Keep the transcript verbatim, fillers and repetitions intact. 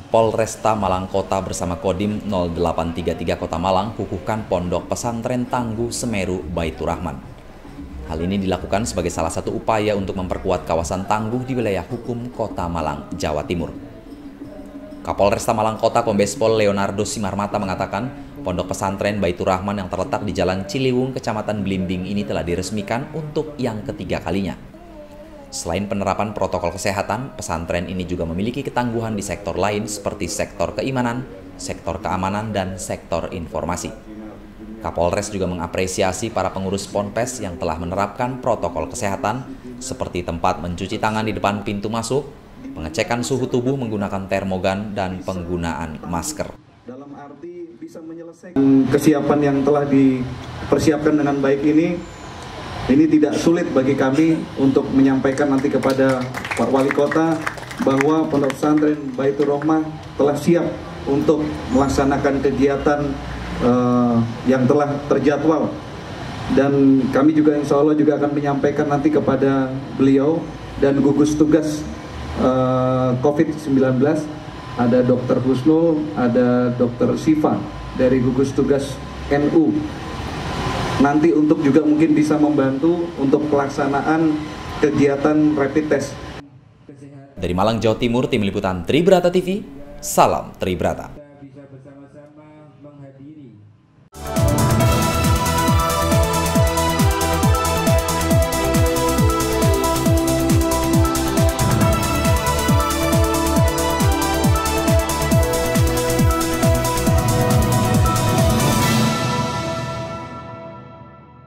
Polresta Malang Kota bersama Kodim nol delapan tiga tiga Kota Malang kukuhkan Pondok Pesantren Tangguh Semeru Baitur Rahman. Hal ini dilakukan sebagai salah satu upaya untuk memperkuat kawasan tangguh di wilayah hukum Kota Malang, Jawa Timur. Kapolresta Malang Kota Kombes Pol Leonardo Simarmata mengatakan, Pondok Pesantren Baitur Rahman yang terletak di Jalan Ciliwung, Kecamatan Blimbing ini telah diresmikan untuk yang ketiga kalinya. Selain penerapan protokol kesehatan, pesantren ini juga memiliki ketangguhan di sektor lain seperti sektor keimanan, sektor keamanan, dan sektor informasi. Kapolres juga mengapresiasi para pengurus Ponpes yang telah menerapkan protokol kesehatan seperti tempat mencuci tangan di depan pintu masuk, pengecekan suhu tubuh menggunakan termogan, dan penggunaan masker. Dalam arti bisa menyelesaikan kesiapan yang telah dipersiapkan dengan baik ini, ini tidak sulit bagi kami untuk menyampaikan nanti kepada Pak Wali Kota bahwa Pondok Pesantren Baitur Rahman telah siap untuk melaksanakan kegiatan uh, yang telah terjadwal. Dan kami juga insya Allah juga akan menyampaikan nanti kepada beliau dan gugus tugas uh, COVID sembilan belas, ada Dokter Husnul, ada Dokter Siva dari gugus tugas N U. Nanti untuk juga mungkin bisa membantu untuk pelaksanaan kegiatan rapid test. Dari Malang, Jawa Timur, Tim Liputan Tribrata T V, salam Tribrata.